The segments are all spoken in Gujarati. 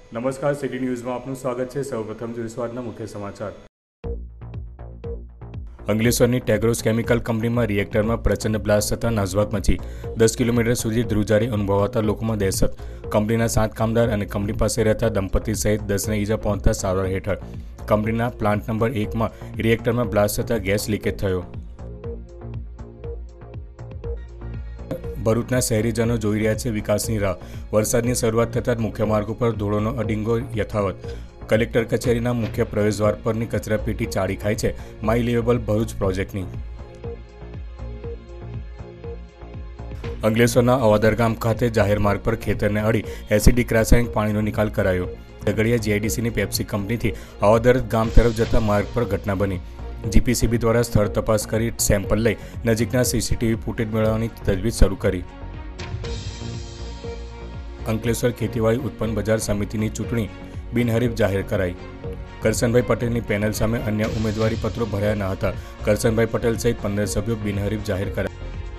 નમસ્કાર, સિટી ન્યૂઝમાં આપનું સ્વાગત છે। સૌપ્રથમ જોઈશું આજના મુખ્ય સમાચાર। અંકલેશ્વરની ટેગ્રોસ કેમિકલ કંપનીમાં રિએક્ટરમાં પ્રચંડ બ્લાસ્ટ થતાં નાસભાગ મચી 10 કિલોમીટર સુધી ધ્રુજારી અનુભવાતા લોકોમાં દહેશત। કંપનીના 7 કામદાર અને કંપની પાસે રહેતા દંપતી સહિત 10ને ઈજા પહોંચતા સારવાર હેઠળ। કંપનીના પ્લાન્ટ નંબર 1માં રિએક્ટરમાં બ્લાસ્ટ થતાં ગેસ લીકેજ થયો। ભરૂચના શહેરીજનો જોઈ રહ્યા છે વિકાસની રાહ। વરસાદની શરૂઆત થતાં જ મુખ્ય માર્ગો પર ધૂળોનો અડીંગો યથાવત। કલેક્ટર કચેરીના મુખ્ય પ્રવેશદ્વાર પરની કચરાપેટી ચાળી ખાય છે માય લિવેબલ ભરૂચ પ્રોજેક્ટની। અંકલેશ્વરના અવાદર ગામ ખાતે જાહેર માર્ગ પર ખેતરને અડી એસિડિક રાસાયણિક પાણીનો નિકાલ કરાયો। ઝઘડિયા જીઆઈડીસીની પેપ્સી કંપનીથી અવાદર ગામ તરફ જતા માર્ગ પર ઘટના બની। જીપીસીબી દ્વારા સ્થળ તપાસ કરી સેમ્પલ લઈ નજીકના સીસીટીવી ફૂટેજ મેળવવાની તજવીજ શરૂ કરી। અંકલેશ્વર ખેતીવાડી ઉત્પન્ન બજાર સમિતિની ચૂંટણી બિનહરીફ જાહેર કરાઈ। કરશનભાઈ પટેલની પેનલ સામે અન્ય ઉમેદવારી પત્રો ભર્યા ન હતા। કરશનભાઈ પટેલ સહિત 15 સભ્યો બિનહરીફ જાહેર કરાયા।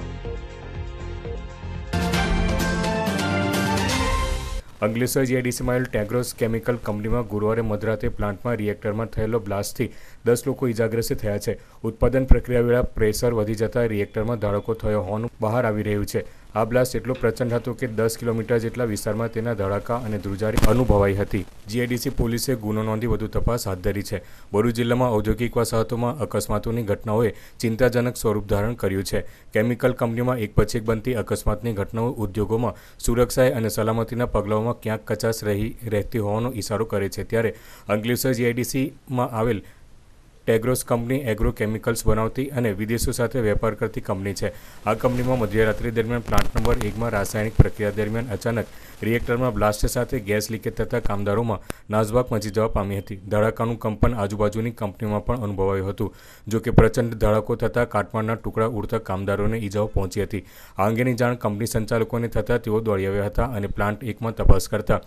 અંકલેશ્વર જીઆઈડીસીમાં આવેલ ટેગ્રોસ કેમિકલ કંપનીમાં ગુરુવારે મધરાતે પ્લાન્ટમાં રિએક્ટરમાં થયેલો બ્લાસ્ટથી 10 લોકો ઇજાગ્રસ્ત થયા છે। ઉત્પાદન પ્રક્રિયા વેળા પ્રેશર વધી જતાં રિએક્ટરમાં ધડાકો થયો હોવાનું બહાર આવી રહ્યું છે। આ બ્લાસ્ટ એટલો પ્રચંડ હતો કે 10 કિલોમીટર જેટલા વિસ્તારમાં તેના ધડાકા અને ધ્રુજારી અનુભવાઈ હતી। જીઆઈડીસી પોલીસે ગુનો નોંધી વધુ તપાસ હાથ ધરી છે। ભરૂચ જિલ્લામાં ઔદ્યોગિક વસાહતોમાં અકસ્માતોની ઘટનાઓએ ચિંતાજનક સ્વરૂપ ધારણ કર્યું છે। કેમિકલ કંપનીમાં એક પછી એક બનતી અકસ્માતની ઘટનાઓ ઉદ્યોગોમાં સુરક્ષાએ અને સલામતીના પગલાઓમાં ક્યાંક કચાશ રહેતી હોવાનો ઇશારો કરે છે। ત્યારે અંકલેશ્વર જીઆઈડીસીમાં આવેલ ટેગ્રોસ કંપની એગ્રો કેમિકલ્સ બનાવતી અને વિદેશો સાથે વેપાર કરતી કંપની છે। આ કંપનીમાં મધ્યરાત્રિ દરમિયાન પ્લાન્ટ નંબર 1માં રાસાયણિક પ્રક્રિયા દરમિયાન અચાનક રિએક્ટરમાં બ્લાસ્ટ સાથે ગેસ લીકેજ થતાં કામદારોમાં નાસભાગ મચી જવા પામી હતી। ધડાકાનું કંપન આજુબાજુની કંપનીઓમાં પણ અનુભવાયું હતું। જોકે પ્રચંડ ધડાકો થતાં કાટમાળના ટુકડા ઉડતા કામદારોને ઈજાઓ પહોંચી હતી। આ અંગેની જાણ કંપની સંચાલકોને થતાં તેઓ દોડી આવ્યા હતા અને પ્લાન્ટ 1માં તપાસ કરતા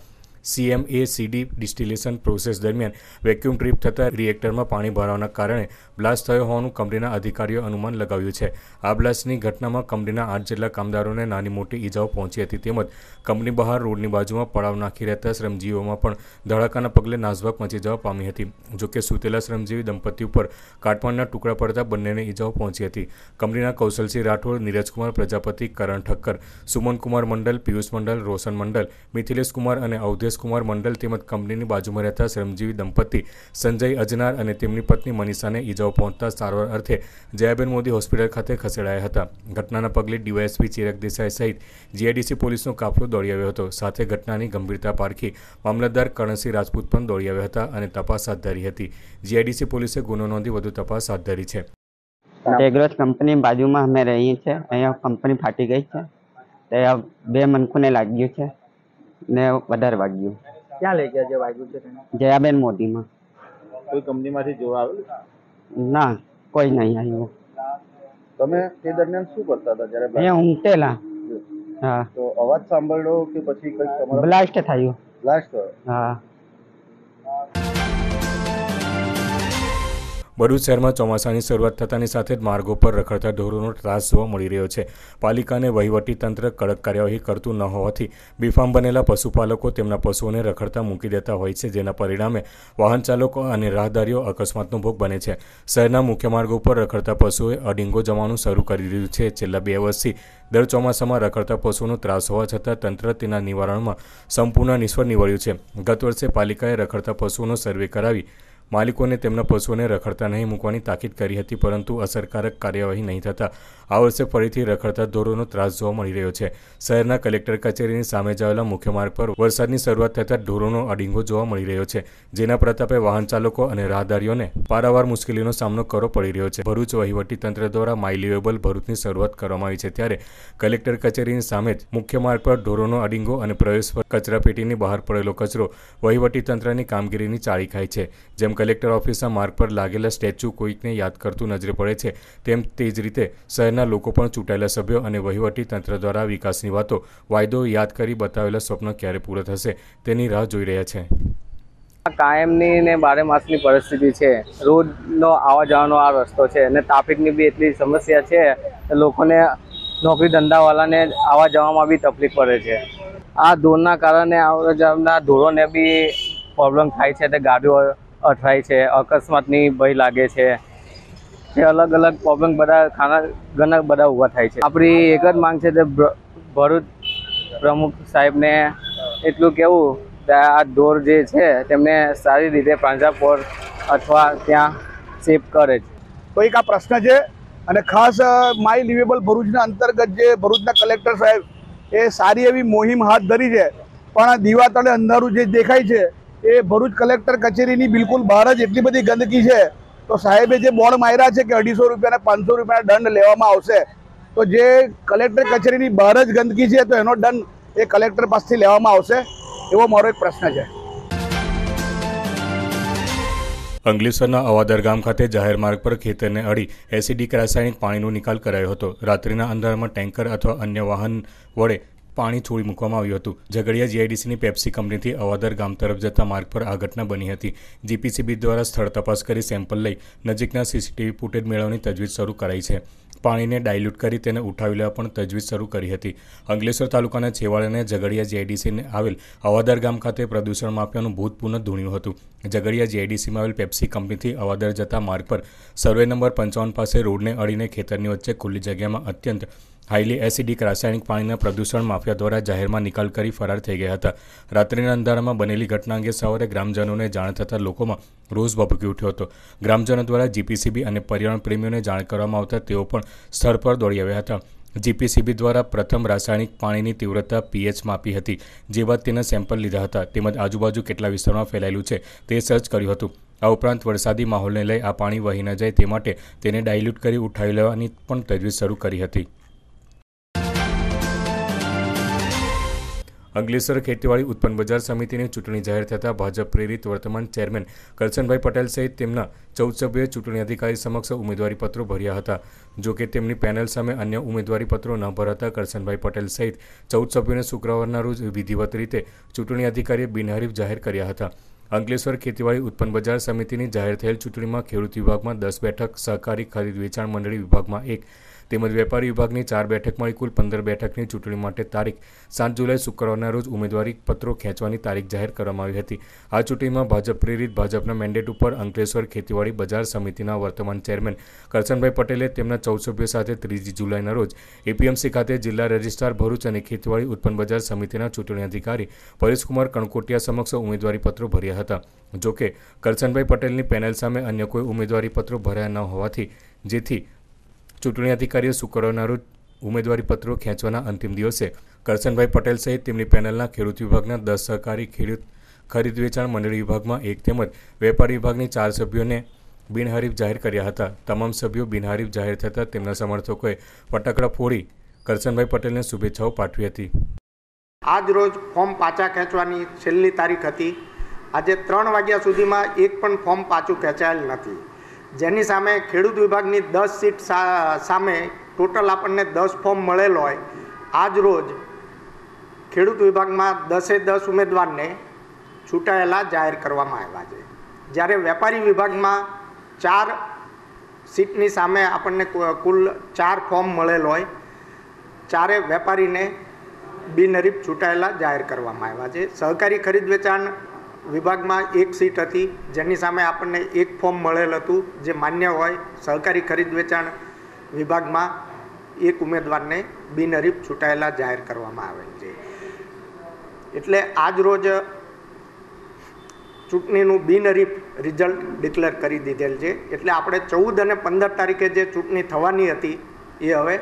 CMACD ડિસ્ટિલેશન પ્રોસેસ દરમિયાન વેક્યુમ ટ્રીપ થતાં રિએક્ટરમાં પાણી ભરાવાના કારણે બ્લાસ્ટ થયો હોવાનું કંપનીના અધિકારીઓએ અનુમાન લગાવ્યું છે। આ બ્લાસ્ટની ઘટનામાં કંપનીના 8 જેટલા કામદારોને નાની મોટી ઈજાઓ પહોંચી હતી તેમજ કંપની બહાર રોડની બાજુમાં પડાવ નાખી રહેતા શ્રમજીવીઓમાં પણ ધડાકાના પગલે નાસભાગ મચી જવા પામી હતી। જોકે સૂતેલા શ્રમજીવી દંપતી ઉપર કાટમાળના ટુકડા પડતા બંનેને ઈજાઓ પહોંચી હતી। કંપનીના કૌશલસિંહ રાઠોડ, નીરજકુમાર પ્રજાપતિ, કરણ ઠક્કર, સુમનકુમાર મંડલ, પિયુષ મંડલ, રોશન મંડલ, મિથિલેશ કુમાર અને અવધેશ કુમાર મંડલ તેમજ કંપનીની બાજુમાં રહેતા શ્રમજીવી દંપતી સંજય અજનાર અને તેમની પત્ની મનીષાને ઈજાઓ પહોંચતા સારવાર અર્થે જયાબેન મોદી હોસ્પિટલ ખાતે ખસેડાયા હતા। ઘટનાના પગલે ડીવાયએસપી ચિરાગ દેસાઈ સહિત જીઆઈડીસી પોલીસનો કાફલો દોડી આવ્યો હતો। સાથે ઘટનાની ગંભીરતા પારખી મામલતદાર કરણસિંહ રાજપૂત પણ દોડી આવ્યા હતા અને તપાસ હાથ ધરી હતી। જીઆઈડીસી પોલીસે ગુનો નોંધી વધુ તપાસ હાથ ધરી છે। ટેગ્રોસ કંપની બાજુમાં અમે રહીએ છીએ। અહીંયા કંપની ફાટી ગઈ છે। ત્યાં 2 મનખુને લાગ્યું છે ને વધારે વાગ્યું। ક્યાં લઈ ગયા જે વાગ્યું છે તેને? જયાબેન મોદીમાં। કોઈ કંપનીમાંથી જોવા આવેલું? ના, કોઈ નહીં આવ્યું। તમે તે દરમિયાન શું કરતા હતા જ્યારે અહીંયા ઊંઘટેલા। હા, તો અવાજ સાંભળ્યો કે પછી કંઈક તમારો બ્લાસ્ટ થયું? બ્લાસ્ટ થયો? હા। ભરૂચ શહેરમાં ચોમાસાની શરૂઆત થતાની સાથે જ માર્ગો પર રખડતા ઢોરોનો ત્રાસ જોવા મળી રહ્યો છે। પાલિકા અને વહીવટી તંત્ર કડક કાર્યવાહી કરતું ન હોવાથી બેફામ બનેલા પશુપાલકો તેમના પશુઓને રખડતા મૂકી દેતા હોય છે, જેના પરિણામે વાહન ચાલકો અને રાહદારીઓ અકસ્માતનો ભોગ બને છે। શહેરના મુખ્ય માર્ગો પર રખડતા પશુઓએ અડીંગો જવાનું શરૂ કરી દીધું છે। છેલ્લા 2 વર્ષથી દર ચોમાસામાં રખડતા પશુઓનો ત્રાસ હોવા છતાં તંત્ર તેના નિવારણમાં સંપૂર્ણ નિષ્ફળ નીવડ્યું છે। ગત વર્ષે પાલિકાએ રખડતા પશુઓનો સર્વે કરાવી માલિકોને તેમના પશુઓને રખડતા નહીં મૂકવાની તાકીદ કરી હતી, પરંતુ અસરકારક કાર્યવાહી નહીં થતાં આ વર્ષે ફરીથી રખડતા ઢોરોનો ત્રાસ જોવા મળી રહ્યો છે। શહેરના કલેક્ટર કચેરીની સામે આવેલા મુખ્ય માર્ગ પર વરસાદની શરૂઆત થતાં ઢોરોનો અડીંગો જોવા મળી રહ્યો છે, જેના પ્રતાપે વાહન ચાલકો અને રાહદારીઓને પારાવાર મુશ્કેલીનો સામનો કરવો પડી રહ્યો છે। ભરૂચ વહીવટીતંત્ર દ્વારા માય લિવેબલ ભરૂચની શરૂઆત કરવામાં આવી છે, ત્યારે કલેક્ટર કચેરીની સામે જ મુખ્ય માર્ગ પર ઢોરોનો અડીંગો અને પ્રવેશ પર કચરાપેટીની બહાર પડેલો કચરો વહીવટીતંત્રની કામગીરીની ચાળી ખાય છે। જેમ કલેક્ટર ઓફિસના માર્ગ પર લાગેલા સ્ટેચ્યુ કોઈકને યાદ કરતું નજરે પડે છે, તેમ તે જ રીતે શહેરના લોકો પણ ચૂંટાયેલા સભ્યો અને વહીવટી તંત્ર દ્વારા વિકાસની વાતો વાયદો યાદ કરી બતાવેલા સ્વપ્ન ક્યારે પૂરા થશે તેની રાહ જોઈ રહ્યા છે। કાયમની ને 12 માસની પરિસ્થિતિ છે। રોજનો આવવા જવાનો આ રસ્તો છે અને ટ્રાફિકની બી એટલી સમસ્યા છે, લોકોને નોકરી ધંધાવાળાને આવવા જવામાં બી તકલીફ પડે છે। આ ધૂળના કારણે આવવા જવાના ધૂળોને બી પ્રોબ્લેમ થાય છે, તે ગાડીઓ અથડાય છે, અકસ્માતની ભય લાગે છે, તે અલગ અલગ પ્રોબ્લેમ બધા ઘણા બધા ઊભા થાય છે. આપણી એક જ માંગ છે તે ભરૂચ પ્રમુખ સાહેબને એટલું કહેવું કે આ ઢોર જે છે તેમને સારી રીતે પાંજરાપોળ અથવા ત્યાં સેફ કરે છે. તો એક આ પ્રશ્ન છે અને ખાસ માય લિવેબલ ભરૂચના અંતર્ગત જે ભરૂચના કલેક્ટર સાહેબ એ સારી એવી મુહિમ હાથ ધરી છે, પણ દીવા તળે અંધારું જે દેખાય છે એ ભરૂચ કલેક્ટર કચેરીની બિલકુલ બહાર જ એટલી બધી ગંદકી છે. તો સાહેબે જે બોર્ડ માર્યા છે કે 250 રૂપિયા અને 500 રૂપિયાના દંડ લેવામાં આવશે, તો જે કલેક્ટર કચેરીની બહાર જ ગંદકી છે તો એનો દંડ એ કલેક્ટર પાસેથી લેવામાં આવશે, એવો મારો એક પ્રશ્ન છે. અંકલેશ્વરના અવાદર ગામ ખાતે જાહેર માર્ગ પર ખેતરને અડી એસિડિક રાસાયણિક પાણીનો નિકાલ કરાયો હતો. રાત્રિના અંધારામાં ટેન્કર અથવા અન્ય વાહન વડે પાણી છોડી મૂકવામાં આવ્યું હતું. ઝઘડિયા જીઆઈડીસીની પેપ્સી કંપનીથી અવાદર ગામ તરફ જતા માર્ગ પર આ ઘટના બની હતી. જીપીસીબી દ્વારા સ્થળ તપાસ કરી સેમ્પલ લઈ નજીકના સીસીટીવી ફૂટેજ મેળવવાની તજવીજ શરૂ કરાઈ છે. પાણીને ડાયલ્યુટ કરી તેને ઉઠાવી લેવા પણ તજવીજ શરૂ કરી હતી. અંકલેશ્વર તાલુકાના છેવાડાને ઝઘડિયા જીઆઈડીસીને આવેલ અવાદર ગામ ખાતે પ્રદૂષણ માફિયાનું ભૂત પુનઃ ધૂણ્યું હતું. ઝઘડિયા જીઆઈડીસીમાં આવેલ પેપ્સી કંપનીથી અવાદર જતા માર્ગ પર સર્વે નંબર 55 પાસે રોડને અડીને ખેતરની વચ્ચે ખુલ્લી જગ્યામાં અત્યંત હાઈલી એસિડિક રાસાયણિક પાણીના પ્રદૂષણ માફિયા દ્વારા જાહેરમાં નિકાલ કરી ફરાર થઈ ગયા હતા. રાત્રિના અંધારામાં બનેલી ઘટના અંગે સવારે ગ્રામજનોને જાણ થતાં લોકોમાં રોષ ભભૂકી ઉઠ્યો હતો. ગ્રામજનો દ્વારા જીપીસીબી અને પર્યાવરણ પ્રેમીઓને જાણ કરવામાં આવતા તેઓ પણ સ્થળ પર દોડી આવ્યા હતા. જીપીસીબી દ્વારા પ્રથમ રાસાયણિક પાણીની તીવ્રતા પીએચ માપી હતી, જે બાદ તેના સેમ્પલ લીધા હતા તેમજ આજુબાજુ કેટલા વિસ્તારમાં ફેલાયેલું છે તે સર્ચ કર્યું હતું. આ ઉપરાંત વરસાદી માહોલને લઈ આ પાણી વહી ન જાય તે માટે તેને ડાયલ્યુટ કરી ઉઠાવી લેવાની પણ તજવીજ શરૂ કરી હતી. અંકલેશ્વર ખેતીવાડી ઉત્પન્ન બજાર સમિતિની ચૂંટણી જાહેર થતાં ભાજપ પ્રેરિત વર્તમાન ચેરમેન કરશનભાઈ પટેલ સહિત તેમના 14 સભ્યોએ ચૂંટણી અધિકારી સમક્ષ ઉમેદવારીપત્રો ભર્યા હતા. જો કે તેમની પેનલ સામે અન્ય ઉમેદવારીપત્રો ન ભરાતા કરશનભાઈ પટેલ સહિત 14 સભ્યોને શુક્રવારના રોજ વિધિવત રીતે ચૂંટણી અધિકારીએ બિનહરીફ જાહેર કર્યા હતા. અંકલેશ્વર ખેતીવાડી ઉત્પન્ન બજાર સમિતિની જાહેર થયેલ ચૂંટણીમાં ખેડૂત વિભાગમાં 10 બેઠક, સહકારી ખરીદ વેચાણ મંડળી વિભાગમાં 1 તેમજ વેપારી વિભાગની 4 બેઠક મળી કુલ 15 બેઠકની ચૂંટણી માટે તારીખ 7 જુલાઈ શુક્રવારના રોજ ઉમેદવારી પત્રો ખેંચવાની તારીખ જાહેર કરવામાં આવી હતી. આ ચૂંટણીમાં ભાજપ પ્રેરિત ભાજપના મેન્ડેટ ઉપર અંકલેશ્વર ખેતીવાડી બજાર સમિતિના વર્તમાન ચેરમેન કરશનભાઈ પટેલે તેમના 14 સભ્યો સાથે 3 જુલાઈના રોજ એપીએમસી ખાતે જિલ્લા રજિસ્ટ્રાર ભરૂચ અને ખેતીવાડી ઉત્પન્ન બજાર સમિતિના ચૂંટણી અધિકારી પરેશકુમાર કણકોટિયા સમક્ષ ઉમેદવારીપત્રો ભર્યા હતા. જોકે કરશનભાઈ પટેલની પેનલ સામે અન્ય કોઈ ઉમેદવારીપત્રો ભર્યા ન હોવાથી જેથી ચૂંટણી અધિકારીએ શુક્રવારના રોજ ઉમેદવારીપત્રો ખેંચવાના અંતિમ દિવસે કરશનભાઈ પટેલ સહિત તેમની પેનલના ખેડૂત વિભાગના 10, સહકારી ખરીદ વેચાણ મંડળી વિભાગમાં 1 તેમજ વેપારી વિભાગની 4 સભ્યોને બિનહરીફ જાહેર કર્યા હતા. તમામ સભ્યો બિનહરીફ જાહેર થતાં તેમના સમર્થકોએ ફટાકડા ફોડી કરશનભાઈ પટેલને શુભેચ્છાઓ પાઠવી હતી. આજ રોજ ફોર્મ પાછા ખેંચવાની છેલ્લી તારીખ હતી. આજે 3 વાગ્યા સુધીમાં એક પણ ફોર્મ પાછું ખેંચાયેલ નથી, જેની સામે ખેડૂત વિભાગની 10 સીટ સામે ટોટલ આપણને 10 ફોર્મ મળેલ હોય. આજ રોજ ખેડૂત વિભાગમાં 10 ઉમેદવારને છૂટાયેલા જાહેર કરવામાં આવ્યા છે, જ્યારે વેપારી વિભાગમાં 4 સીટની સામે આપણને કુલ 4 ફોર્મ મળેલ હોય. 4 વેપારીને બિનહરીફ છૂટાયેલા જાહેર કરવામાં આવ્યા છે. સહકારી ખરીદ વેચાણ વિભાગમાં 1 સીટ હતી, જેની સામે આપણને 1 ફોર્મ મળેલ હતું જે માન્ય હોય. સહકારી ખરીદ વેચાણ વિભાગમાં 1 ઉમેદવારને બિનહરીફ છૂટાયેલા જાહેર કરવામાં આવેલ છે. એટલે આજ રોજ ચૂંટણીનું બિનહરીફ રિઝલ્ટ ડિક્લેર કરી દીધેલ છે. એટલે આપણે 14 અને 15 તારીખે જે ચૂંટણી થવાની હતી એ હવે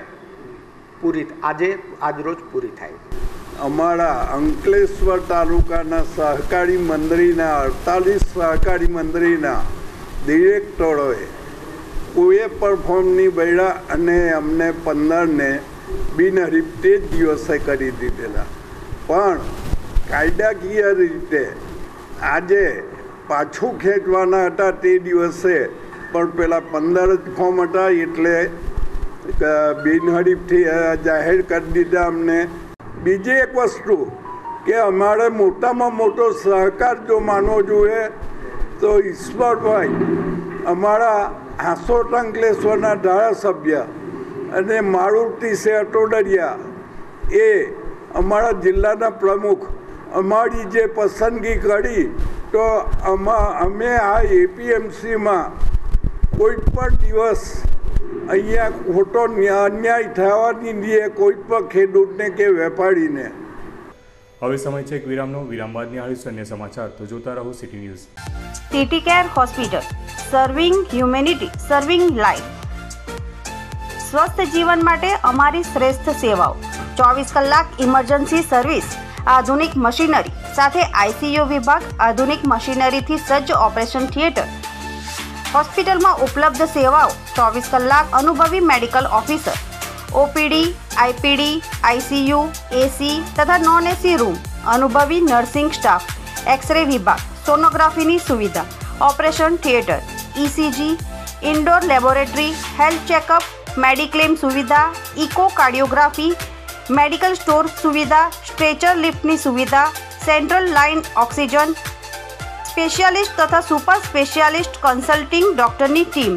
આજરોજ પૂરી થાય. અમારા અંકલેશ્વર તાલુકાના સહકારી મંડળીના 48 સહકારી મંડળીના ડિરેક્ટરોએ કોઈ પણ ફોર્મ નહીં ભર્યા અને અમને 15ને બિનહરીફ તે જ દિવસે કરી દીધેલા. પણ કાયદાકીય રીતે આજે પાછું ખેંચવાના હતા તે દિવસે પણ પેલા 15 જ ફોર્મ હતા એટલે બિનહરીફથી જાહેર કરી દીધા અમને. બીજી એક વસ્તુ કે અમારે મોટામાં મોટો સહકાર જો માનવો જોઈએ તો ઈશ્વરભાઈ અમારા હાંસોટ અંકલેશ્વરના ધારાસભ્ય અને મારુતિ શેઠ ટોડરિયા એ અમારા જિલ્લાના પ્રમુખ અમારી જે પસંદગી કરી તો અમે આ એપીએમસીમાં કોઈ પણ દિવસ અહીંયા ખોટો અન્યાય થવાની દઈએ કોઈ પણ ખેડૂતને કે વેપારીને. હવે સમય છે એક વિરામનો. વિરામ બાદ નિહાળીશું અન્ય સમાચાર. તો જોતા રહો city news. City care hospital, serving humanity, serving life. સ્વસ્થ જીવન માટે અમારી શ્રેષ્ઠ સેવાઓ. 24 કલાક ઇમરજન્સી સર્વિસ, આધુનિક મશીનરી સાથે આઈસીયુ વિભાગ, આધુનિક મશીનરીથી સજ્જ ઓપરેશન થિયેટર. હોસ્પિટલમાં ઉપલબ્ધ સેવાઓ: 24 કલાક અનુભવી medical officer, OPD, IPD, ICU, AC તથા નોન એસી રૂમ, અનુભવી નર્સિંગ સ્ટાફ, એક્સરે વિભાગ, સોનોગ્રાફીની સુવિધા, operation theatre, ECG, indoor laboratory, health checkup, mediclaim સુવિધા, ઇકો કાર્ડિયોગ્રાફી, મેડિકલ સ્ટોર સુવિધા, સ્ટ્રેચર લિફ્ટની સુવિધા, સેન્ટ્રલ લાઇન ઓક્સિજન, સ્પેશિયાલિસ્ટ તથા સુપર સ્પેશિયાલિસ્ટ કન્સલ્ટિંગ ડૉક્ટરની ટીમ.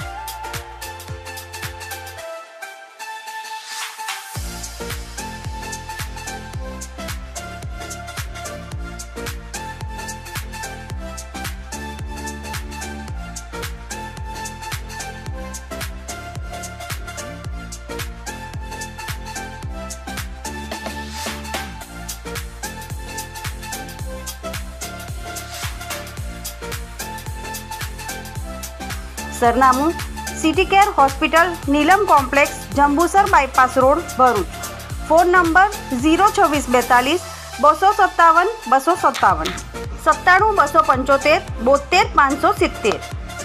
સરનામું: city care hospital, Neelam complex, Jambusar bypass road, Bharuch. Phone number 02642 257 257 97 275 72 570.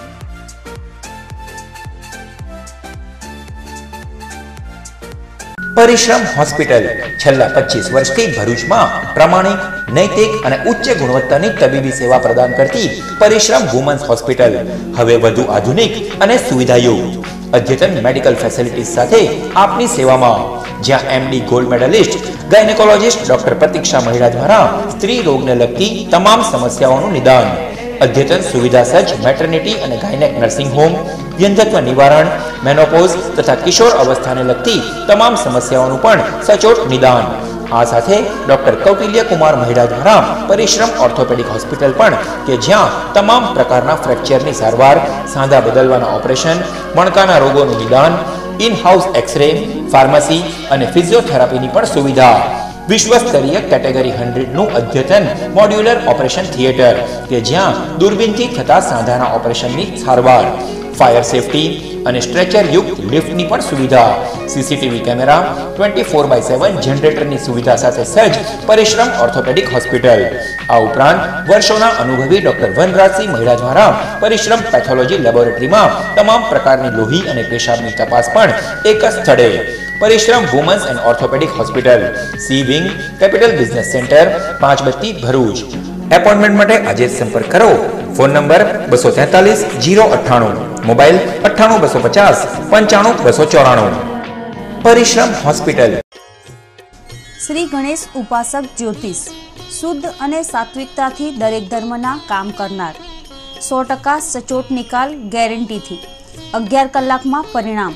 પરિશ્રમ હોસ્પિટલ છેલ્લા 25 વર્ષથી ભરૂચમાં પ્રમાણિક, નૈતિક અને ઉચ્ચ ગુણવત્તાની તબીબી સેવા પ્રદાન કરતી પરિશ્રમ વુમન્સ હોસ્પિટલ હવે વધુ આધુનિક અને સુવિધાયુક્ત અદ્યતન મેડિકલ ફેસિલિટીઝ સાથે આપની સેવામાં. જ્યાં MD gold medalist gynaecologist doctor Pratiksha Mahida દ્વારા સ્ત્રી રોગને લગતી તમામ સમસ્યાઓનું નિદાન, અદ્યતન સુવિધા સજ્જ મેટર્નિટી અને ગાયનેક નર્સિંગ હોમ, વ્યંધત્વ નિવારણ, મેનોપોઝ તથા કિશોર અવસ્થાને લગતી તમામ સમસ્યાઓનું પણ સચોટ નિદાન. આ સાથે ડોક્ટર કૌટિલ્ય કુમાર મહિડા દ્વારા પરિશ્રમ ઓર્થોપેડિક હોસ્પિટલ પણ કે જ્યાં તમામ પ્રકારના ફ્રેક્ચરની સારવાર, સાંધા બદલવાના ઓપરેશન, મણકાના રોગોનું નિદાન, ઇન હાઉસ એક્સરે, ફાર્મસી અને ફિઝિયોથેરાપીની પણ સુવિધા. વિશ્વસ્તરીય કેટેગરી 100નું અદ્યતન મોડ્યુલર ઓપરેશન થિયેટર કે જ્યાં દૂરબીનથી થતા સાંધાના ઓપરેશનની સારવાર, ફાયર સેફટી અને સ્ટ્રેચર યુક્ત લિફ્ટની પણ સુવિધા, સીસીટીવી કેમેરા, 24/7 જનરેટરની સુવિધા સાથે સજ્જ પરિશ્રમ ઓર્થોપેડિક હોસ્પિટલ. આ ઉપરાંત વર્ષોના અનુભવી ડોક્ટર વનરાજસિંહ મહિડા દ્વારા પરિશ્રમ પેથોલોજી લેબોરેટરીમાં તમામ પ્રકારની લોહી અને પેશાબની તપાસ પણ એક જ સ્થળે. Parishram women's and orthopaedic hospital, C wing, capital business centre, 5 Batti, Bharuch. Appointment માટે આજે જ સંપર્ક કરો. Phone number 243 098, mobile 98 250 95 294. પરિશ્રમ હોસ્પિટલ. શ્રી ગણેશ ઉપાસક જ્યોતિષ, શુદ્ધ અને સાત્વિકતાથી દરેક ધર્મના કામ કરનાર, 100% સચોટ નિકાલ ગેરંટીથી, 11 કલાકમાં પરિણામ.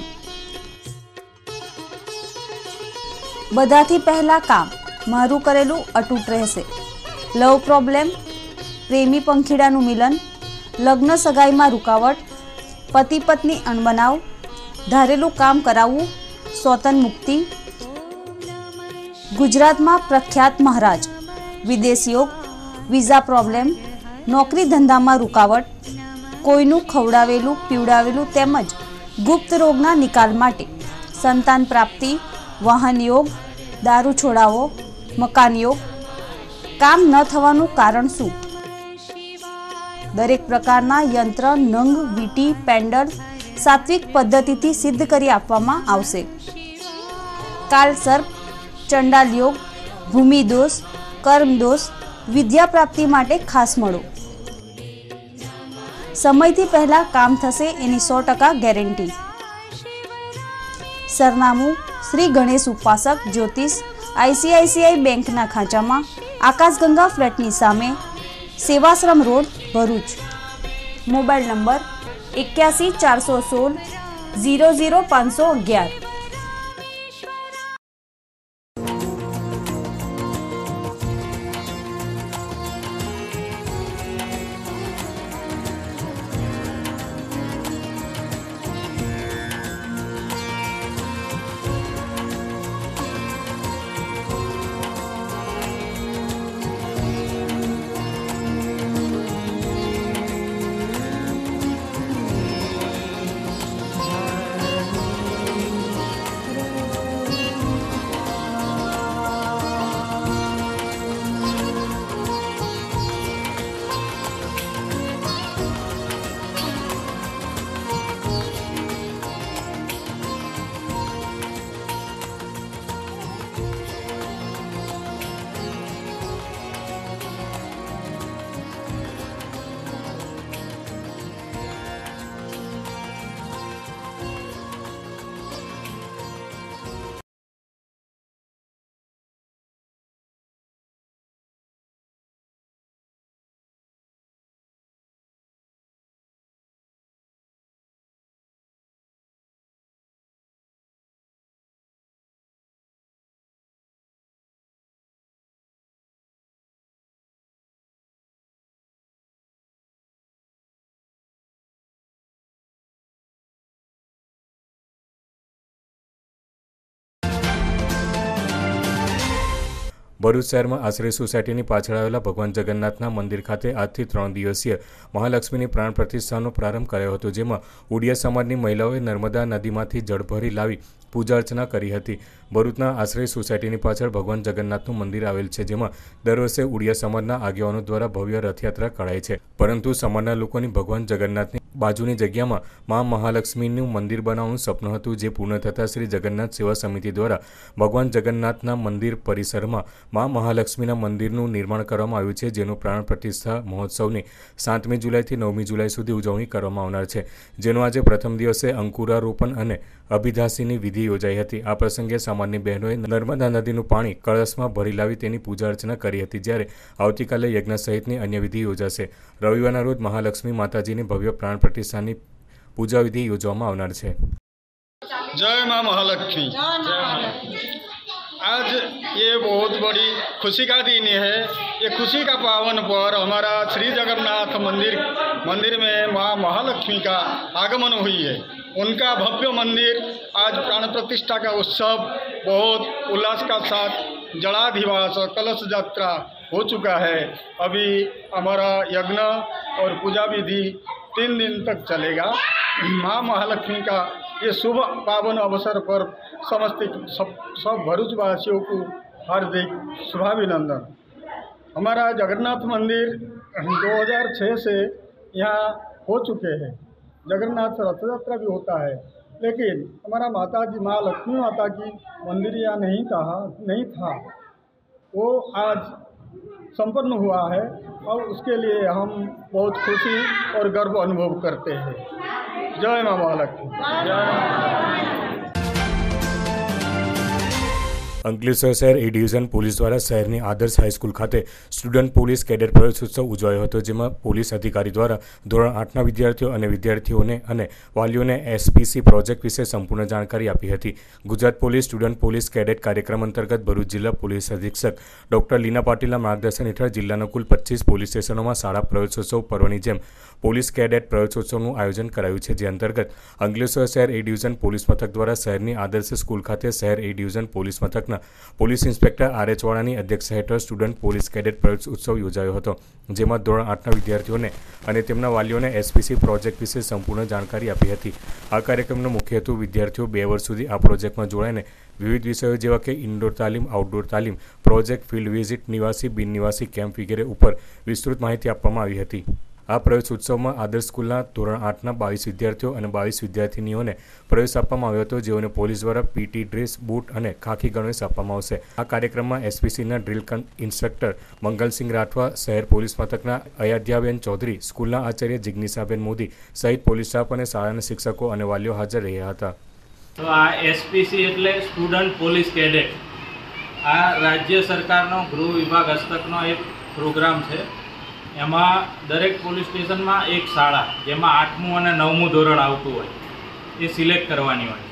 બધાથી પહેલા કામ મારું કરેલું અતૂટ રહેશે. લવ પ્રોબ્લેમ, પ્રેમી પંખીડાનું મિલન, લગ્ન સગાઈમાં રૂકાવટ, પતિ પત્ની અણબનાવ, ધારેલું કામ કરાવવું, સ્વતન મુક્તિ. ગુજરાતમાં પ્રખ્યાત મહારાજ, વિદેશ યોગ, વિઝા પ્રોબ્લેમ, નોકરી ધંધામાં રૂકાવટ, કોઈનું ખવડાવેલું પીવડાવેલું તેમજ ગુપ્ત રોગના નિકાલ માટે, સંતાન પ્રાપ્તિ, વાહન યોગ, દારૂ છોડાવો, મકાન યોગ. કામ ન થવાનું કારણ શું? દરેક પ્રકારના યંત્ર, નંગ, વીટી, પેન્ડલ સાત્વિક પદ્ધતિથી સિદ્ધ કરી આપવામાં આવશે. કાલ સર્પ, ચંડાલ યોગ, ભૂમિ દોષ, કર્મ દોષ, વિદ્યા પ્રાપ્તિ માટે ખાસ મળો. સમયથી પહેલા કામ થશે એની 100% ગેરંટી. સરનામું: શ્રી ગણેશ ઉપાસક જ્યોતિષ, ICICI બેંકના ખાંચામાં, આકાશગંગા ફ્લેટની સામે, Sevashram road, Bharuch. Mobile number 81 416 00511. Bharuch શહેરમાં આશ્રય સોસાયટીની પાછળ આવેલા ભગવાન જગન્નાથના મંદિર ખાતે આજથી 3 દિવસીય મહાલક્ષ્મીની પ્રાણ પ્રતિષ્ઠાનો પ્રારંભ કર્યો હતો, જેમાં ઉડિયા સમાજની મહિલાઓએ નર્મદા નદીમાંથી જળ ભરી લાવી પૂજા અર્ચના કરી હતી. ભરૂચના આશ્રય સોસાયટીની પાછળ ભગવાન જગન્નાથનું મંદિર આવેલ છે, જેમાં દર વર્ષે ઉડિયા સમાજના આગેવાનો દ્વારા ભવ્ય રથયાત્રા કરાય છે, પરંતુ સમાજના લોકોની ભગવાન જગન્નાથની બાજુની જગ્યામાં મા મહાલક્ષ્મીનું મંદિર બનાવવાનું સપનું હતું, જે પૂર્ણ થતાં શ્રી જગન્નાથ સેવા સમિતિ દ્વારા ભગવાન જગન્નાથના મંદિર પરિસરમાં મા મહાલક્ષ્મીના મંદિરનું નિર્માણ કરવામાં આવ્યું છે, જેનું પ્રાણ પ્રતિષ્ઠા મહોત્સવની 7મી જુલાઈથી 9મી જુલાઈ સુધી ઉજવણી કરવામાં આવનાર છે, જેનો આજે પ્રથમ દિવસે અંકુરારોપણ અને અભિદાસીની વિધિ યોજાઈ હતી. આ પ્રસંગે સમાજની બહેનોએ નર્મદા નદીનું પાણી કળશમાં ભરી લાવી તેની પૂજા અર્ચના કરી હતી, જ્યારે આવતીકાલે યજ્ઞ સહિતની અન્ય વિધિ યોજાશે. રવિવારના રોજ મહાલક્ષ્મી માતાજીની ભવ્ય પ્રાણ प्रतिष्ठानी पूजा विधि योजવામાં આવનાર છે. जय माँ महालक्ष्मी। आज ये बहुत बड़ी खुशी का दिन है। ये खुशी का पावन पर हमारा श्री जगन्नाथ मंदिर में माँ महालक्ष्मी का आगमन हुई है। उनका भव्य मंदिर आज प्राण प्रतिष्ठा का उत्सव बहुत उल्लास का साथ जलाधिवास और कलश यात्रा हो चुका है। अभी हमारा यज्ञ और पूजा विधि 3 दिन तक चलेगा। माँ महालक्ष्मी का ये शुभ पावन अवसर पर सब भरूचवासियों को हार्दिक शुभाभिनंदन। हमारा जगन्नाथ मंदिर 2006 से यहाँ हो चुके हैं। जगन्नाथ रथ यात्रा भी होता है, लेकिन हमारा माता जी माँ लक्ष्मी माता की मंदिर यहाँ नहीं था। वो आज संपन्न हुआ है और उसके लिए हम बहुत खुशी और गर्व अनुभव करते हैं। जय माँ महालक्ष्मी। અંકલેશ્વર શહેર એ ડિવિઝન પોલીસ દ્વારા શહેરની આદર્શ હાઈસ્કૂલ ખાતે સ્ટુડન્ટ પોલીસ કેડેટ પ્રવેશોત્સવ ઉજવાયો હતો, જેમાં પોલીસ અધિકારી દ્વારા ધોરણ 8ના વિદ્યાર્થીઓ અને વિદ્યાર્થીઓને અને વાલીઓને એસપીસી પ્રોજેક્ટ વિશે સંપૂર્ણ જાણકારી આપી હતી. Gujarat police student police cadet કાર્યક્રમ અંતર્ગત ભરૂચ જિલ્લા પોલીસ અધિક્ષક ડોક્ટર લીના પાટીલના માર્ગદર્શન હેઠળ જિલ્લાના કુલ 25 પોલીસ સ્ટેશનોમાં શાળા પ્રવેશોત્સવ પર્વની જેમ પોલીસ કેડેટ પ્રવેશોત્સવનું આયોજન કરાયું છે, જે અંતર્ગત અંકલેશ્વર શહેર એ ડિવિઝન પોલીસ મથક દ્વારા શહેરની આદર્શ સ્કૂલ ખાતે શહેર એ ડિવિઝન પોલીસ મથકના પોલીસ ઇન્સ્પેક્ટર આર.એચ. વાળાની અધ્યક્ષતા હેઠળ સ્ટુડન્ટ પોલીસ કેડેટ પ્રવેશ ઉત્સવ યોજાયો હતો, જેમાં ધોરણ 8ના વિદ્યાર્થીઓને અને તેમના વાલીઓને એસપીસી પ્રોજેક્ટ વિશે સંપૂર્ણ જાણકારી આપી હતી. આ કાર્યક્રમનો મુખ્ય હેતુ વિદ્યાર્થીઓ 2 વર્ષ સુધી આ પ્રોજેક્ટમાં જોડાઈને વિવિધ વિષયો જેવા કે ઇન્ડોર તાલીમ, આઉટડોર તાલીમ, પ્રોજેક્ટ, ફિલ્ડ વિઝિટ, નિવાસી બિનનિવાસી કેમ્પ વગેરે ઉપર વિસ્તૃત માહિતી આપવામાં આવી હતી. આ પ્રવેશ ઉત્સવમાં આદર્શ સ્કૂલના ધોરણ 8ના 22 વિદ્યાર્થીઓ અને 22 વિદ્યાર્થીનીઓને પ્રવેશ આપવામાં આવ્યો હતો, જેઓને પોલીસ દ્વારા પીટી ડ્રેસ, બૂટ અને ખાખી ગણવેશ આપવામાં આવશે. આ કાર્યક્રમમાં એસપીસીના ડ્રીલ ઇન્સ્ટ્રક્ટર મંગલસિંહ રાઠવા, શહેર પોલીસ મથકના અયોધ્યાબેન ચૌધરી, સ્કૂલના આચાર્ય જિગ્નિશાબેન મોદી સહિત પોલીસ સ્ટાફ અને શાળાના શિક્ષકો અને વાલીઓ હાજર રહ્યા હતા. તો આ એસપીસી એટલે સ્ટુડન્ટ પોલીસ કેડેટ. આ રાજ્ય સરકારનો ગૃહ વિભાગ હસ્તકનો એક પ્રોગ્રામ છે. એમાં દરેક પોલીસ સ્ટેશનમાં એક શાળા, જેમાં 8મું અને 9મું ધોરણ આવતું હોય, એ સિલેક્ટ કરવાની હોય.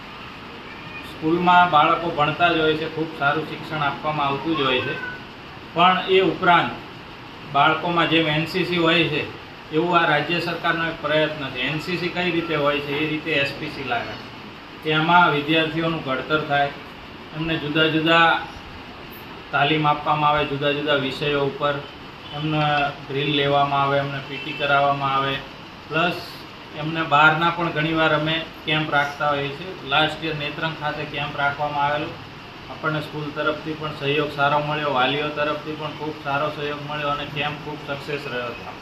સ્કૂલમાં બાળકો ભણતા જ હોય છે, ખૂબ સારું શિક્ષણ આપવામાં આવતું જ હોય છે, પણ એ ઉપરાંત બાળકોમાં જેમ એનસીસી હોય છે એવું આ રાજ્ય સરકારનો એક પ્રયત્ન છે. એનસીસી કઈ રીતે હોય છે એ રીતે એસપીસી લાગે કે એમાં વિદ્યાર્થીઓનું ઘડતર થાય, એમને જુદા જુદા તાલીમ આપવામાં આવે, જુદા જુદા વિષયો ઉપર એમને ડ્રીલ લેવામાં આવે, એમને પીટી કરાવવામાં આવે, પ્લસ એમને બહારના પણ ઘણીવાર અમે કેમ્પ રાખતા હોઈએ છીએ. લાસ્ટ યર નેત્રંગ ખાતે કેમ્પ રાખવામાં આવેલો. આપણને સ્કૂલ તરફથી પણ સહયોગ સારો મળ્યો, વાલીઓ તરફથી પણ ખૂબ સારો સહયોગ મળ્યો અને કેમ્પ ખૂબ સક્સેસ રહ્યો હતો.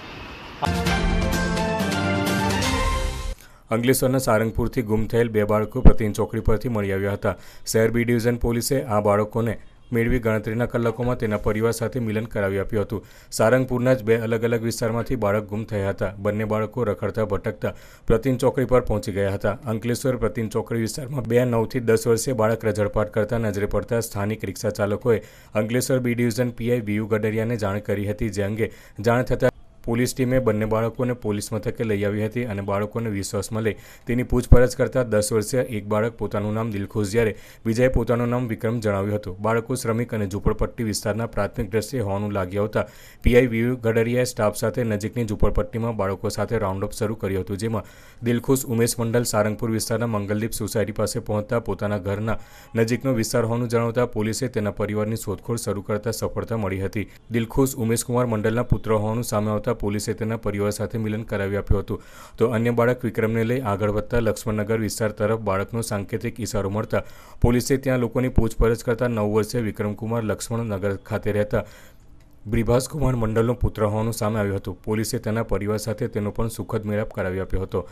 અંકલેશ્વરના સારંગપુરથી ગુમ થયેલ 2 બાળકો પ્રતિન ચોકડી પરથી મળી આવ્યા હતા. શહેર બી ડિવિઝન પોલીસે આ બાળકોને મેળવી ગણતરીના કલાકોમાં તેના પરિવાર સાથે મિલન કરાવી આપ્યું હતું. સારંગપુરના જ 2 અલગ અલગ વિસ્તારમાંથી બાળક ગુમ થયા હતા. બંને બાળકો રખડતા ભટકતા પ્રતિન ચોકડી પર પહોંચી ગયા હતા. અંકલેશ્વર પ્રતિન ચોકડી વિસ્તારમાં 2 9 થી 10 વર્ષીય બાળક રઝળપાટ કરતા નજરે પડતા સ્થાનિક રિક્ષા ચાલકોએ Ankleshwar B division PI V U ગડરિયાને જાણ કરી હતી, જે અંગે જાણ થતાં પોલીસ ટીમે બંને બાળકોને પોલીસ મથકે લઈ આવી હતી અને બાળકોને વિશ્વાસમાં લઈ તેની પૂછપરછ કરતા 10 વર્ષીય એક બાળક પોતાનું નામ દિલખુશ જ્યારે બીજાએ પોતાનું નામ વિક્રમ જણાવ્યું હતું। બાળકો શ્રમિક અને ઝૂંપડપટ્ટી વિસ્તારના પ્રાથમિક દ્રષ્ટિએ હોવાનું લાગી આવતા પીઆઈ વીયુ ગડરિયાએ સ્ટાફ સાથે નજીકની ઝૂંપડપટ્ટીમાં બાળકો સાથે રાઉન્ડઅપ શરૂ કર્યું હતું, જેમાં દિલખુશ ઉમેશ મંડલ સારંગપુર વિસ્તારના મંગલદીપ સોસાયટી પાસે પહોંચતા પોતાના ઘરના નજીકનો વિસ્તાર હોવાનું જણાવતા પોલીસે તેના પરિવારની શોધખોળ શરૂ કરતા સફળતા મળી હતી। દિલખુશ ઉમેશકુમાર મંડલના પુત્ર હોવાનું સામે આવતા પોલીસે તેના પરિવાર સાથે મિલન કરાવી આપ્યું હતું, તો અન્ય બાળક વિક્રમને લઈ આગળ વધતા લક્ષ્મણનગર વિસ્તાર તરફ બાળકનો સાંકેતિક ઇશારો મળતા પોલીસે ત્યાં લોકોની પૂછપરછ કરતા 9 વર્ષીય વિક્રમકુમાર લક્ષ્મણનગર ખાતે રહેતા બ્રિભાસકુમાર મંડલનો પુત્ર હોવાનું સામે આવ્યું હતું। પોલીસે તેના પરિવાર સાથે તેનો પણ સુખદ મેળાપ કરાવી આપ્યો હતો।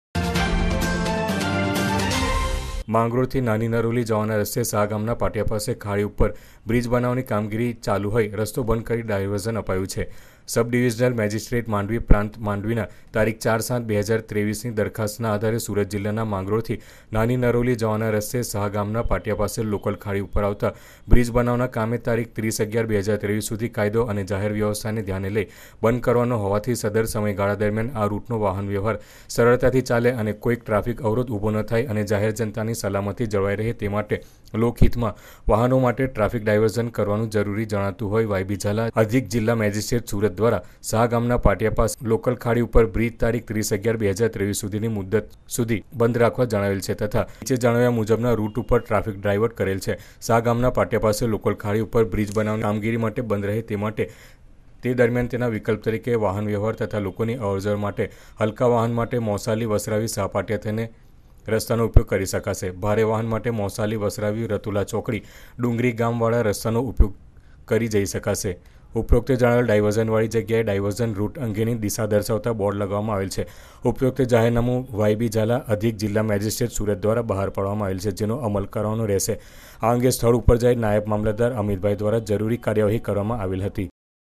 માંગરોળથી નાની નરોલી જવાના રસ્તે શાહ ગામના પાટિયા પાસે ખાડી ઉપર બ્રિજ બનાવવાની કામગીરી ચાલુ હોય રસ્તો બંધ કરી ડાયવર્ઝન અપાયું છે। સબ ડિવિઝનલ મેજિસ્ટ્રેટ માંડવી પ્રાંત માંડવીના તારીખ 4/7/2023ની દરખાસ્તના આધારે સુરત જિલ્લાના માંગરોળથી નાની નરોલી જવાના રસ્તે શાહ ગામના પાટિયા પાસે લોકલ ખાડી ઉપર આવતા બ્રિજ બનાવવાના કામે તારીખ 30/11/2023 સુધી કાયદો અને જાહેર વ્યવસ્થાને ધ્યાને લઈ બંધ કરવાનો હોવાથી સદર સમયગાળા દરમિયાન આ રૂટનો વાહન વ્યવહાર સરળતાથી ચાલે અને કોઈક ટ્રાફિક અવરોધ ઊભો ન થાય અને જાહેર જનતાની સલામતી જળવાઈ રહે તે માટે લોકહિતમાં વાહનો માટે ટ્રાફિક ડાયવર્ઝન કરવાનું જરૂરી જણાતું હોય વાયબી ઝાલા અધિક જિલ્લા મેજિસ્ટ્રેટ સુરત દ્વારા શાહ ગામના પાટિયા પાસે લોકલ ખાડી ઉપર બ્રિજ તારીખ 30/11/2023 સુધીની મુદત સુધી બંધ રાખવા જણાવેલ છે તથા નીચે જણાવ્યા મુજબના રૂટ ઉપર ટ્રાફિક ડાયવર્ટ કરેલ છે। શાહ ગામના પાટિયા પાસે લોકલ ખાડી ઉપર બ્રિજ બનાવવાની કામગીરી માટે બંધ રહે તે માટે તે દરમિયાન તેના વિકલ્પ તરીકે વાહન વ્યવહાર તથા લોકોની અવરજવર માટે હલકા વાહન માટે મોસાલી વસરાવી શાહ પાટિયા તેને રસ્તાનો ઉપયોગ કરી શકાશે। ભારે વાહન માટે મોસાલી વસરાવી રતુલા ચોકડી ડુંગરી ગામવાળા રસ્તાનો ઉપયોગ કરી જઈ શકાશે। ઉપરોક્ત જણાવેલ ડાયવર્ઝનવાળી જગ્યાએ ડાયવર્ઝન રૂટ અંગેની દિશા દર્શાવતા બોર્ડ લગાવવામાં આવેલ છે। ઉપરોક્ત જાહેરનામું વાયબી ઝાલા અધિક જિલ્લા મેજિસ્ટ્રેટ સુરત દ્વારા બહાર પાડવામાં આવેલ છે, જેનો અમલ કરવાનો રહેશે। આ અંગે સ્થળ ઉપર જઈ નાયબ મામલતદાર અમિતભાઈ દ્વારા જરૂરી કાર્યવાહી કરવામાં આવેલ હતી।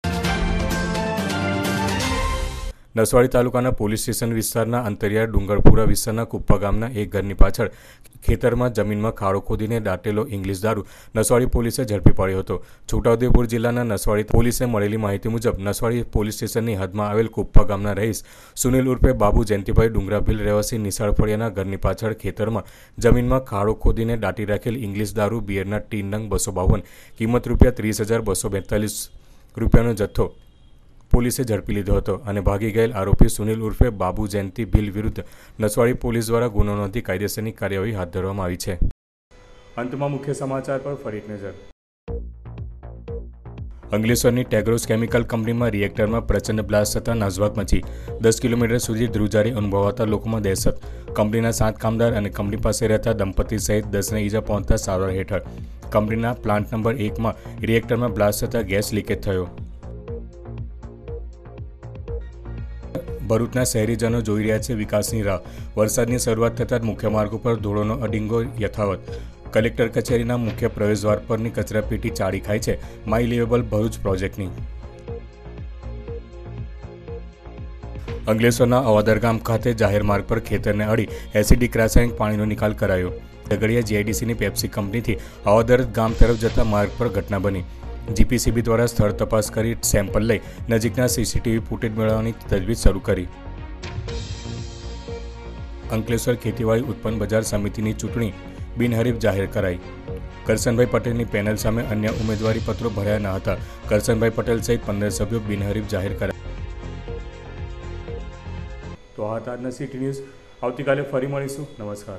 નસવાડી તાલુકાના પોલીસ સ્ટેશન વિસ્તારના અંતરિયાળ ડુંગરપુરા વિસ્તારના કુપ્પા ગામના એક ઘરની પાછળ ખેતરમાં જમીનમાં ખાડો ખોદીને દાટેલો ઇંગ્લિશ દારૂ નસવાડી પોલીસે ઝડપી પાડ્યો હતો। છોટાઉદેપુર જિલ્લાના નસવાડી પોલીસે મળેલી માહિતી મુજબ નસવાડી પોલીસ સ્ટેશનની હદમાં આવેલ કુપ્પા ગામના રહીશ સુનિલ ઉર્ફે બાબુ જયંતિભાઈ ડુંગરાભીલ રહેવાસી નિશાળ ફળિયાના ઘરની પાછળ ખેતરમાં જમીનમાં ખાડો ખોદીને દાટી રાખેલ ઇંગ્લિશ દારૂ બિયરના ટીન નંગ 252 કિંમત ₹30,242 રૂપિયાનો જથ્થો પોલીસે ઝડપી લીધો હતો અને ભાગી ગયેલ આરોપી સુનિલ ઉર્ફે બાબુ જયંતિ ભીલ વિરુદ્ધ નસવાડી પોલીસ દ્વારા ગુનો નોંધી કાયદેસરની કાર્યવાહી હાથ ધરવામાં આવી છે। અંતમાં મુખ્ય સમાચાર પર ફરી એક નજર। અંકલેશ્વરની ટેગ્રોસ કેમિકલ કંપનીમાં રિએક્ટરમાં પ્રચંડ બ્લાસ્ટ થતાં નાસભાગ મચી 10 કિલોમીટર સુધી ધ્રુજારી અનુભવાતા લોકોમાં દહેશત। કંપનીના 7 કામદાર અને કંપની પાસે રહેતા દંપતી સહિત 10ને ઈજા પહોંચતા સારવાર હેઠળ। કંપનીના પ્લાન્ટ નંબર 1માં રિએક્ટરમાં બ્લાસ્ટ થતાં ગેસ લીકેજ થયો। ભરૂચના શહેરીજનો જોઈ રહ્યા છે વિકાસની રાહ। વરસાદની શરૂઆત થતાં જ મુખ્ય માર્ગ ઉપર ધૂળોનો અડિંગો યથાવત। કલેક્ટર કચેરીના મુખ્ય પ્રવેશદ્વાર પરની કચરાપેટી ચાળી ખાય છે માય લિવેબલ ભરૂચ પ્રોજેક્ટની। અંકલેશ્વરના અવાદર ગામ ખાતે જાહેર માર્ગ પર ખેતરને અડી એસિડિક રાસાયણિક પાણીનો નિકાલ કરાયો। ઝઘડિયા જીઆઈડીસીની પેપ્સી કંપનીથી અવાદર ગામ તરફ જતા માર્ગ પર ઘટના બની। જીપીસીબી દ્વારા સ્થળ તપાસ કરી સેમ્પલ લઈ નજીકના સીસીટીવી ફૂટેજ મેળવવાની તજવીજ શરૂ કરી। અંકલેશ્વર ખેતીવાડી ઉત્પન્ન બજાર સમિતિની ચૂંટણી બિનહરીફ જાહેર કરાઈ। કરશનભાઈ પટેલની પેનલ સામે અન્ય ઉમેદવારી પત્રો ભર્યા ન હતા। કરશનભાઈ પટેલ સહિત 15 સભ્યો બિનહરીફ જાહેર કરાયા। તો આ હતા આજના સિટી ન્યૂઝ। આવતીકાલે ફરી મળીશું। નમસ્કાર।